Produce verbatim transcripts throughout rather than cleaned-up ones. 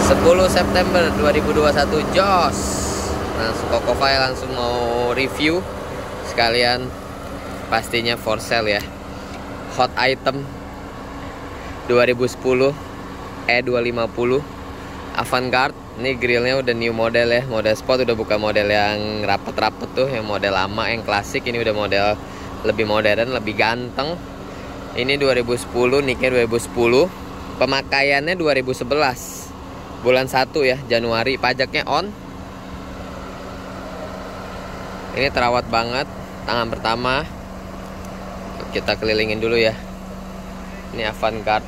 sepuluh September dua ribu dua puluh satu, jos. Langsung Kokofai langsung mau review sekalian, pastinya for sale ya. Hot item dua ribu sepuluh E dua lima nol Avantgarde. Ini grillnya udah new model ya, model sport, udah bukan model yang rapet-rapet tuh, yang model lama, yang klasik. Ini udah model lebih modern, lebih ganteng. Ini dua ribu sepuluh, nicknya dua ribu sepuluh, pemakaiannya dua ribu sebelas, bulan satu ya, Januari. Pajaknya on. Ini terawat banget, tangan pertama. Kita kelilingin dulu ya. Ini Avantgarde.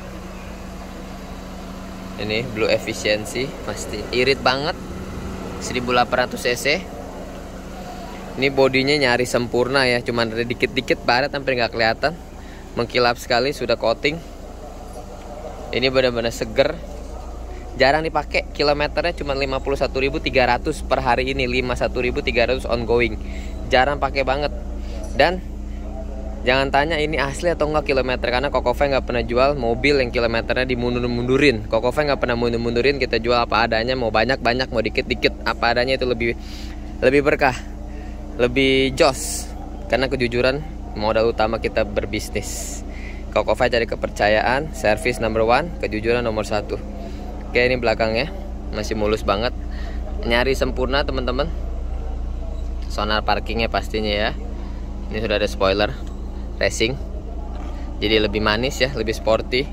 Ini blue efficiency, pasti irit banget, seribu delapan ratus cc. Ini bodinya nyaris sempurna ya, cuman ada dikit-dikit baret, hampir nggak kelihatan, mengkilap sekali, sudah coating. Ini benar-benar seger, jarang dipakai. Kilometernya cuma lima puluh satu ribu tiga ratus per hari ini, lima puluh satu ribu tiga ratus ongoing, jarang pakai banget. Dan jangan tanya ini asli atau enggak kilometer, karena Kokofai nggak pernah jual mobil yang kilometernya dimundur-mundurin. Kokofai nggak pernah mundur-mundurin, kita jual apa adanya, mau banyak-banyak, mau dikit-dikit, apa adanya. Itu lebih lebih berkah, lebih jos, karena kejujuran modal utama kita berbisnis. Kokofai cari kepercayaan, service number one, kejujuran nomor satu. Oke, ini belakangnya masih mulus banget, nyari sempurna teman-teman. Sonar parkingnya pastinya ya. Ini sudah ada spoiler racing, jadi lebih manis ya, lebih sporty.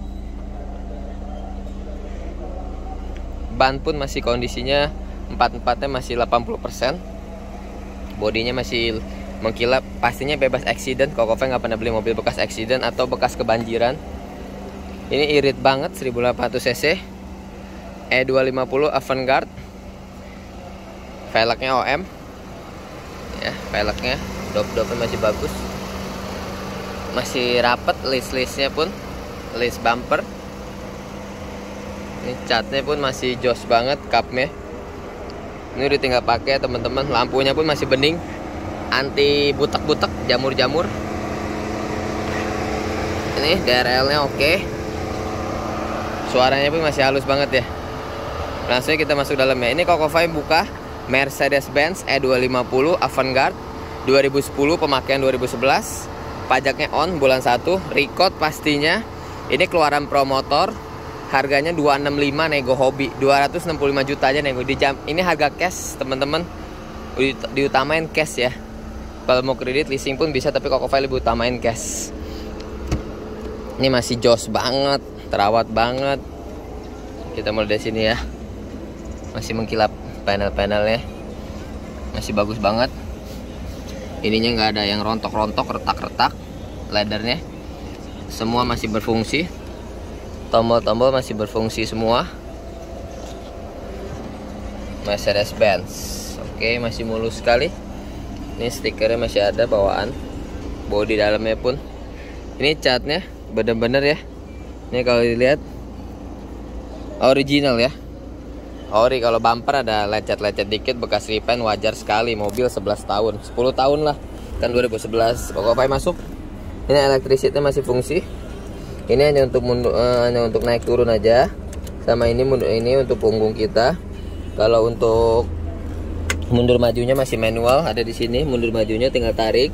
Ban pun masih kondisinya empat-empatnya masih delapan puluh persen. Bodinya masih mengkilap, pastinya bebas accident. Kokofai nggak pernah beli mobil bekas accident atau bekas kebanjiran. Ini irit banget, seribu delapan ratus cc, E dua lima nol Avantgarde. Velgnya O M ya, velgnya dop-dopnya masih bagus, masih rapet. List-listnya pun list bumper. Ini catnya pun masih jos banget, cupnya. Ini udah tinggal pakai teman-teman. Lampunya pun masih bening, anti butek-butek, jamur-jamur. Ini D R L nya oke, suaranya pun masih halus banget ya. Langsung kita masuk dalamnya. Ini Kokofai buka Mercedes-Benz E dua lima nol Avantgarde dua ribu sepuluh, pemakaian dua ribu sebelas. Pajaknya on, bulan satu, record pastinya. Ini keluaran promotor, harganya dua ratus enam puluh lima, nego hobi dua ratus enam puluh lima juta aja nego di jam. Ini harga cash teman-teman, diutamain cash ya. Kalau mau kredit leasing pun bisa, tapi Kokofai lebih utamain cash. Ini masih jos banget, terawat banget. Kita mulai dari sini ya. Masih mengkilap panel-panelnya, masih bagus banget. Ininya nggak ada yang rontok-rontok, retak-retak. Leathernya semua masih berfungsi, tombol-tombol masih berfungsi semua. Mercedes-Benz, oke, masih mulus sekali. Ini stikernya masih ada bawaan. Bodi dalamnya pun, ini catnya bener-bener ya. Ini kalau dilihat original ya, ori. Kalau bumper ada lecet-lecet dikit, bekas repaint, wajar sekali. Mobil sebelas tahun, sepuluh tahun lah, kan dua ribu sebelas. Kokofai masuk. Ini elektrisitnya masih fungsi. Ini hanya untuk mundur, uh, hanya untuk naik turun aja. Sama ini mundur, ini untuk punggung kita. Kalau untuk mundur majunya masih manual, ada di sini. Mundur majunya tinggal tarik.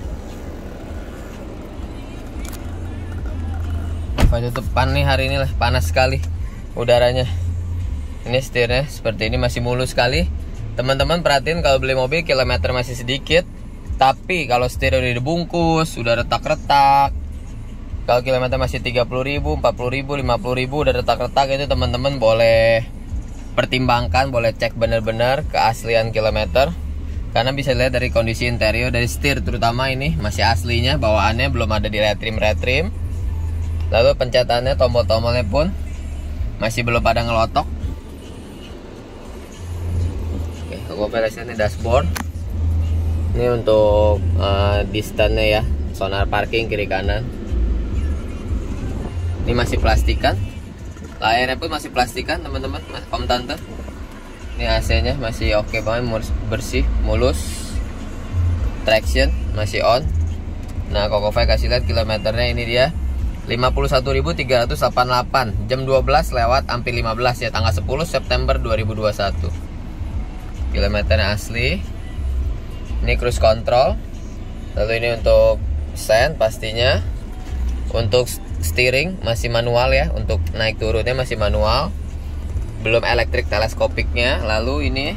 Kokofai tutup pan nih hari ini lah, panas sekali udaranya. Ini setirnya seperti ini, masih mulus sekali. Teman-teman perhatiin, kalau beli mobil kilometer masih sedikit, tapi kalau setir udah dibungkus, udah retak-retak. Kalau kilometer masih tiga puluh ribu, empat puluh ribu, lima puluh ribu udah retak-retak, itu teman-teman boleh pertimbangkan, boleh cek benar-benar keaslian kilometer. Karena bisa lihat dari kondisi interior, dari setir terutama ini masih aslinya, bawaannya belum ada di retrim-retrim. Lalu pencetannya, tombol-tombolnya pun masih belum pada ngelotok. Kokofai ini dashboard. Ini untuk uh, distance-nya ya, sonar parking kiri kanan. Ini masih plastikan. Layarnya pun masih plastikan teman-teman, om tante. Ini A C-nya masih oke banget, bersih, mulus. Traction masih on. Nah, Kokofai kasih lihat kilometernya, ini dia lima puluh satu ribu tiga ratus delapan puluh delapan. Jam dua belas lewat hampir lima belas ya, tanggal sepuluh September dua ribu dua puluh satu. Kilometernya asli. Ini cruise control. Lalu ini untuk sen pastinya. Untuk steering masih manual ya, untuk naik turunnya masih manual. Belum elektrik teleskopiknya. Lalu ini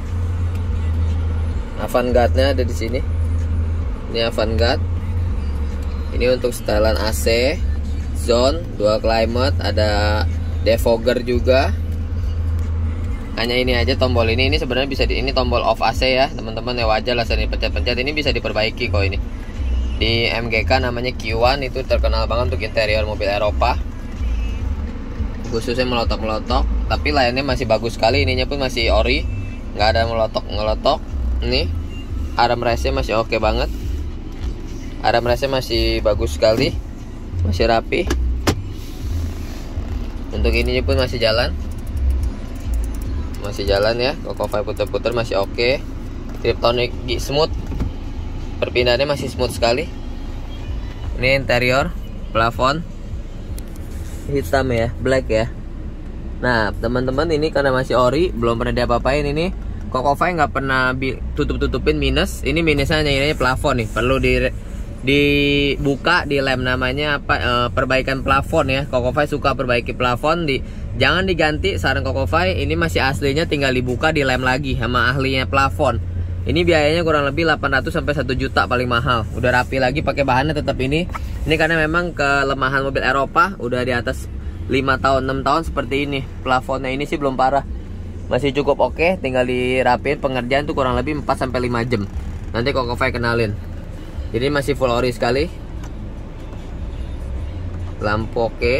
Avantgarde-nya ada di sini. Ini Avantgarde. Ini untuk setelan A C, zone, dua climate, ada defogger juga. Hanya ini aja tombol ini, ini sebenarnya bisa di ini tombol off A C ya, teman-teman ya, wajar lah saya pencet-pencet. Ini bisa diperbaiki kok ini. Di M G K namanya Q satu, itu terkenal banget untuk interior mobil Eropa. Khususnya melotok-melotok, tapi layarnya masih bagus sekali, ininya pun masih ori, nggak ada melotok-melotok. Ini armrestnya masih oke banget. Armrestnya masih bagus sekali, masih rapi. Untuk ininya pun masih jalan, masih jalan ya. Kokofai puter-puter masih oke. Triptonic smooth, perpindahannya masih smooth sekali. Ini interior, plafon hitam ya, black ya. Nah teman-teman, ini karena masih ori, belum pernah diapa-apain ini. Kokofai nggak pernah tutup-tutupin minus. Ini minusnya hanya ini plafon nih, perlu di dibuka di lem, namanya apa, e, perbaikan plafon ya. Kokofai suka perbaiki plafon, di jangan diganti saran Kokofai. Ini masih aslinya, tinggal dibuka di lem lagi sama ahlinya plafon. Ini biayanya kurang lebih delapan ratus sampai satu juta paling mahal. Udah rapi lagi, pakai bahannya tetap ini. Ini karena memang kelemahan mobil Eropa, udah di atas lima tahun enam tahun seperti ini. Plafonnya ini sih belum parah, masih cukup oke, tinggal dirapin. Pengerjaan tuh kurang lebih empat sampai lima jam. Nanti Kokofai kenalin. Jadi masih full ori sekali. Lampu oke.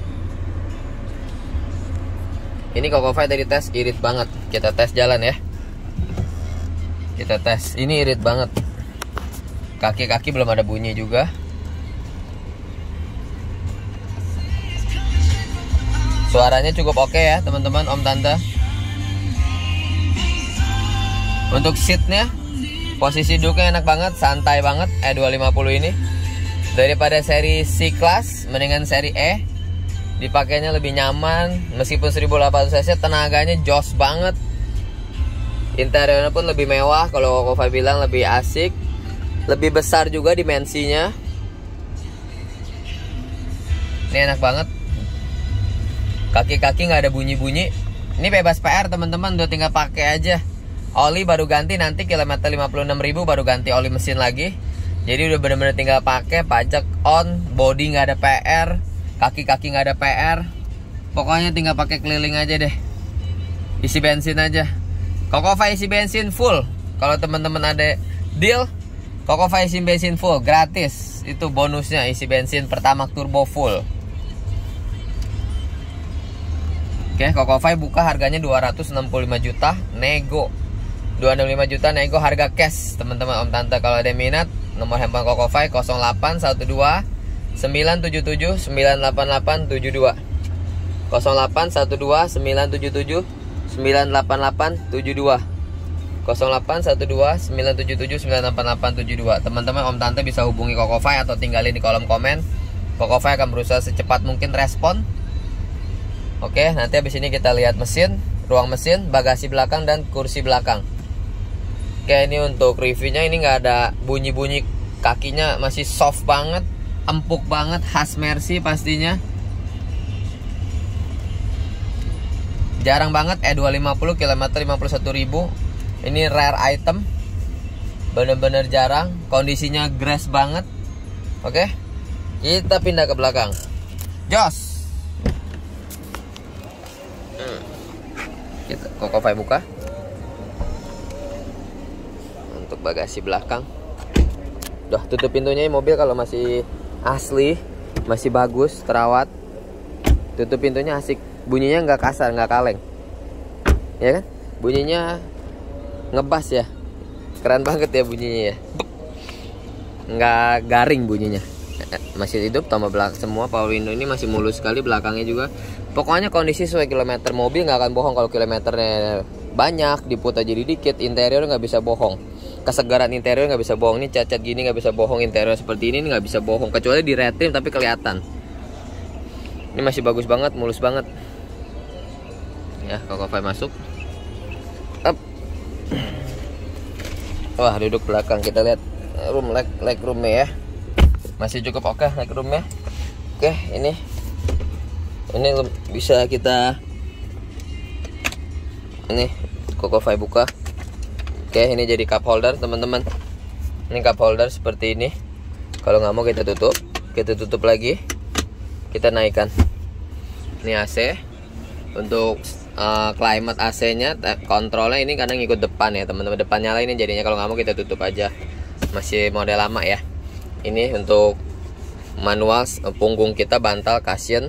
Ini Kokofai tadi tes irit banget. Kita tes jalan ya. Kita tes. Ini irit banget. Kaki-kaki belum ada bunyi juga. Suaranya cukup oke ya teman-teman, om tante. Untuk seatnya, posisi duduknya enak banget, santai banget. E dua lima puluh ini daripada seri C-Class, mendingan seri E. Dipakainya lebih nyaman. Meskipun seribu delapan ratus cc, tenaganya jos banget. Interiornya pun lebih mewah. Kalau Kokofai bilang lebih asik, lebih besar juga dimensinya. Ini enak banget. Kaki-kaki nggak ada bunyi-bunyi. Ini bebas P R teman-teman, udah tinggal pakai aja. Oli baru ganti nanti kilometer lima puluh enam ribu baru ganti oli mesin lagi. Jadi udah bener-bener tinggal pakai, pajak on, body nggak ada P R, kaki-kaki nggak ada P R. Pokoknya tinggal pakai keliling aja deh. Isi bensin aja. Kokofai isi bensin full. Kalau teman-teman ada deal, Kokofai isi bensin full gratis. Itu bonusnya, isi bensin Pertamax turbo full. Oke, Kokofai buka harganya dua ratus enam puluh lima juta, nego. dua ratus enam puluh lima juta nego harga cash, teman-teman om tante. Kalau ada minat, nomor handphone Kokofai nol delapan satu dua sembilan tujuh tujuh sembilan delapan delapan tujuh dua. nol delapan satu dua sembilan tujuh tujuh sembilan delapan delapan tujuh dua. nol delapan satu dua sembilan tujuh tujuh sembilan delapan delapan tujuh dua. Teman-teman om tante bisa hubungi Kokofai atau tinggalin di kolom komen. Kokofai akan berusaha secepat mungkin respon. Oke, nanti habis ini kita lihat mesin, ruang mesin, bagasi belakang, dan kursi belakang. Oke, ini untuk reviewnya, ini nggak ada bunyi-bunyi, kakinya masih soft banget, empuk banget, khas Mercy pastinya. Jarang banget E dua lima puluh kilometer lima puluh satu ribu. Ini rare item, bener-bener jarang. Kondisinya grass banget. Oke, kita pindah ke belakang. Jos. Kita Kokofai buka untuk bagasi belakang. Udah tutup pintunya. Mobil kalau masih asli, masih bagus, terawat, tutup pintunya asik. Bunyinya nggak kasar, nggak kaleng, ya kan? Bunyinya ngebas ya, keren banget ya bunyinya ya. Nggak garing bunyinya. Masih hidup, tambah belakang semua. Power window ini masih mulus sekali, belakangnya juga. Pokoknya kondisi sesuai kilometer. Mobil nggak akan bohong kalau kilometernya banyak, diputar jadi dikit. Interior nggak bisa bohong. Kesegaran interior nggak bisa bohong. Ini cacat gini nggak bisa bohong. Interior seperti ini nggak bisa bohong. Kecuali di red trim tapi kelihatan. Ini masih bagus banget, mulus banget. Ya, Kokofai masuk. Up. Wah, duduk belakang, kita lihat room leg leg roomnya ya. Masih cukup oke leg roomnya. Oke, ini ini bisa kita ini Kokofai buka. Oke, ini jadi cup holder teman-teman. Ini cup holder seperti ini. Kalau nggak mau kita tutup, kita tutup lagi, kita naikkan. Ini A C. Untuk uh, climate A C-nya, kontrolnya ini kadang ngikut depan ya teman-teman. Depan nyala ini jadinya, kalau nggak mau kita tutup aja. Masih model lama ya. Ini untuk manual punggung kita, bantal, cushion.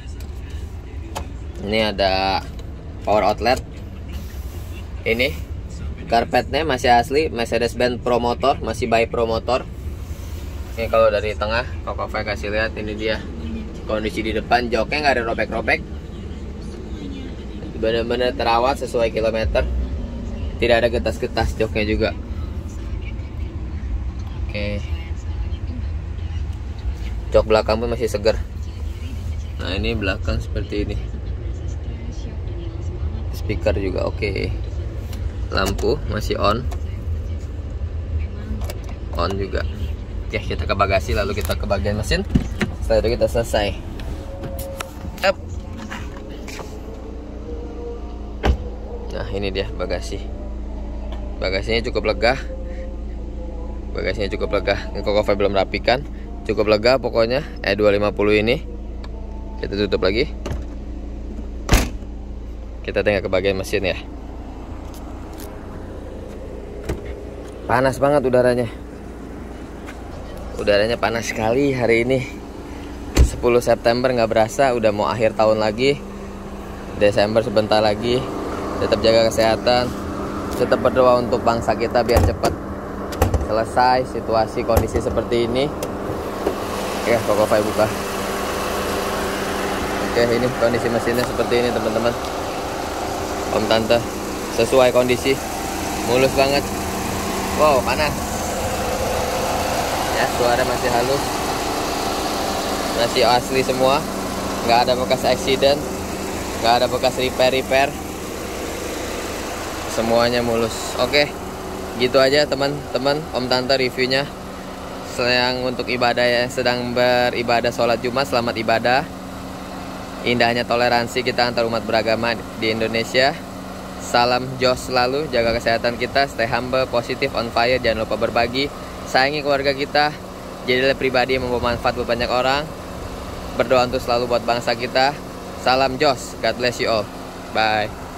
Ini ada power outlet. Ini karpetnya masih asli Mercedes-Benz Pro Motor, masih by Pro Motor. Ini kalau dari tengah Kokofai kasih lihat, ini dia kondisi di depan. Joknya nggak ada robek-robek, benar-benar terawat sesuai kilometer, tidak ada getas-getas joknya juga. Oke, jok belakang pun masih segar. Nah, ini belakang seperti ini. Speaker juga oke. Lampu masih on. On juga. Oke, kita ke bagasi, lalu kita ke bagian mesin. Setelah itu kita selesai. Up. Nah, ini dia bagasi. Bagasinya cukup lega. Bagasinya cukup lega. Ini Kokofai belum rapikan. Cukup lega pokoknya. E dua lima nol ini. Kita tutup lagi. Kita tinggal ke bagian mesin ya. Panas banget udaranya. Udaranya panas sekali hari ini. sepuluh September nggak berasa, udah mau akhir tahun lagi. Desember sebentar lagi. Tetap jaga kesehatan. Tetap berdoa untuk bangsa kita biar cepat selesai situasi kondisi seperti ini. Oke, Kokofai buka. Oke, ini kondisi mesinnya seperti ini teman-teman. Om tante, sesuai kondisi, mulus banget. Wow, panas. Ya, suara masih halus, masih asli semua, nggak ada bekas accident, nggak ada bekas repair-repair, semuanya mulus. Oke, gitu aja teman-teman, Om Tante reviewnya. Yang untuk ibadah yang sedang beribadah sholat Jumat, selamat ibadah. Indahnya toleransi kita antar umat beragama di Indonesia. Salam Jos selalu, jaga kesehatan kita, stay humble, positif, on fire, jangan lupa berbagi, sayangi keluarga kita, jadilah pribadi yang membawa manfaat buat banyak orang. Berdoa untuk selalu buat bangsa kita. Salam Jos, God bless you all, bye.